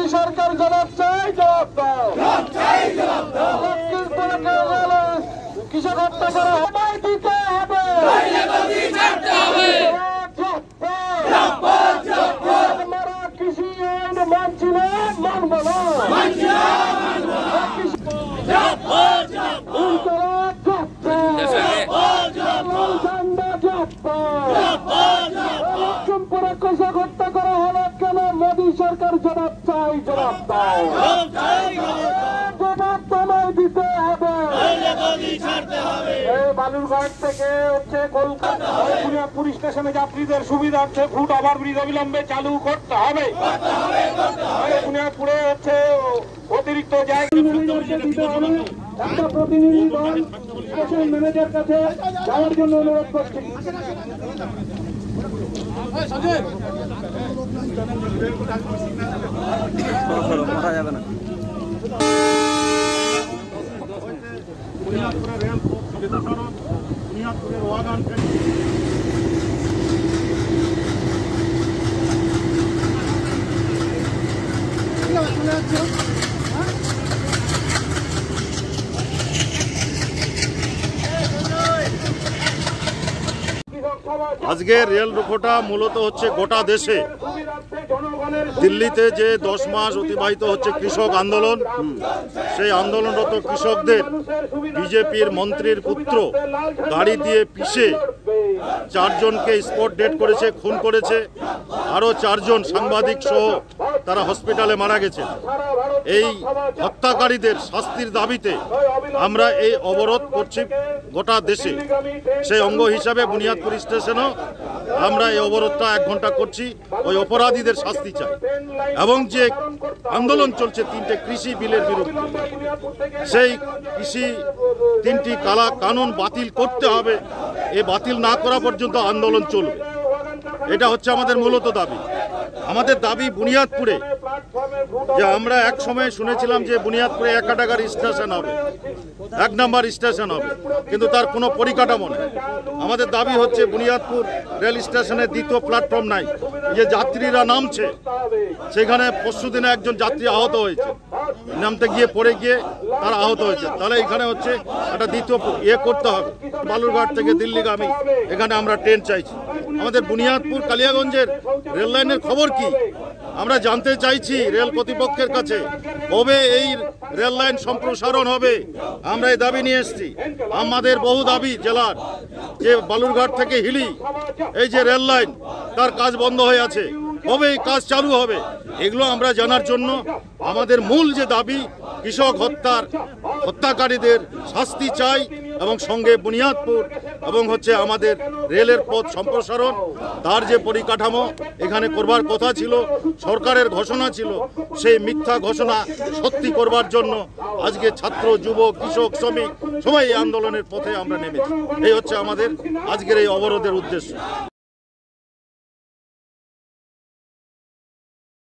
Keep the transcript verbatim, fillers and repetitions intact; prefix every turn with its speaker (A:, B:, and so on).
A: মোদী সরকার জবাব চাই, জবাব দাও। কৃষক হত্যা করা সময় দিতে হবে, আমরা কৃষি আইন মানছি না, মানব না। লক্ষ্মীপুরে কৃষক হত্যা করা হলো কেন? মোদী সরকার জবাব চাই, জবাব দাও। জবাব তোমায় দিতে হবে। বালুরঘাট থেকে হচ্ছে কলকাতা বুনিয়াদপুর স্টেশনে যাত্রীদের সুবিধার্থে ফুট ওভারব্রিজ অবিলম্বে চালু করতে হবে। বুনিয়াদপুরে হচ্ছে অতিরিক্ত জায়গা দিতে হবে। একটা প্রতিনিধি দল স্টেশন ম্যানেজার কাছে যাওয়ার জন্য অনুরোধ করছি। যাবে না। বুনিয়াদপুরের রেল বুনিয়াদপুরের ওয়াগান
B: আজকের রেল রোকোটা মূলত হচ্ছে গোটা দেশে দিল্লিতে যে দশ মাস অতিবাহিত হচ্ছে কৃষক আন্দোলন, সেই আন্দোলনরত কৃষকদের বিজেপির মন্ত্রীর পুত্র গাড়ি দিয়ে পিষে চারজনকে স্পট ডেড করেছে, খুন করেছে। আরও চারজন সাংবাদিক সহ তারা হসপিটালে মারা গেছে। এই হত্যাকারীদের শাস্তির দাবিতে আমরা এই অবরোধ করছি গোটা দেশে। সেই অঙ্গ হিসাবে বুনিয়াদপুর স্টেশনও আমরা এই অবরোধটা এক ঘন্টা করছি। ওই অপরাধীদের শাস্তি চাই এবং যে আন্দোলন চলছে তিনটে কৃষি বিলের বিরুদ্ধে, সেই কৃষি তিনটি কালা কানুন বাতিল করতে হবে। এ বাতিল না করা পর্যন্ত আন্দোলন চলবে। এটা হচ্ছে আমাদের মূলত দাবি। আমাদের দাবি বুনিয়াদপুরে, যে আমরা এক সময় শুনেছিলাম যে বুনিয়াদপুরে এক কাটাগার স্টেশন হবে, এক নাম্বার স্টেশন হবে, কিন্তু তার কোনো পরিকাঠামো নেই। আমাদের দাবি হচ্ছে বুনিয়াদপুর রেল স্টেশনে দ্বিতীয় প্ল্যাটফর্ম নাই। যে যাত্রীরা নামছে, সেখানে পরশু দিনে একজন যাত্রী আহত হয়েছে, নামতে গিয়ে পড়ে গিয়ে তারা আহত হয়েছে। তাহলে এখানে হচ্ছে একটা দ্বিতীয় ইয়ে করতে হবে। বালুরঘাট থেকে দিল্লিগামী এখানে আমরা ট্রেন চাইছি। আমাদের বুনিয়াদপুর কালিয়াগঞ্জের রেল লাইনের খবর কি আমরা জানতে চাইছি রেল কর্তৃপক্ষের কাছে। কবে এই রেল লাইন সম্প্রসারণ হবে? আমরা এই দাবি নিয়ে এসেছি। আমাদের বহু দাবি জেলার, যে বালুরঘাট থেকে হিলি এই যে রেল লাইন, তার কাজ বন্ধ হয়ে আছে, কবে এই কাজ চালু হবে? এগুলো আমরা জানার জন্য আমাদের মূল যে দাবি, কৃষক হত্যার হত্যাকারীদের শাস্তি চাই এবং সঙ্গে বুনিয়াদপুর এবং হচ্ছে আমাদের রেলের পথ সম্প্রসারণ, তার যে পরিকাঠামো এখানে করবার কথা ছিল, সরকারের ঘোষণা ছিল, সেই মিথ্যা ঘোষণা সত্যি করবার জন্য আজকে ছাত্র, যুব, কৃষক, শ্রমিক সবাই এই আন্দোলনের পথে আমরা নেমেছি। এই হচ্ছে আমাদের আজকের এই অবরোধের উদ্দেশ্য।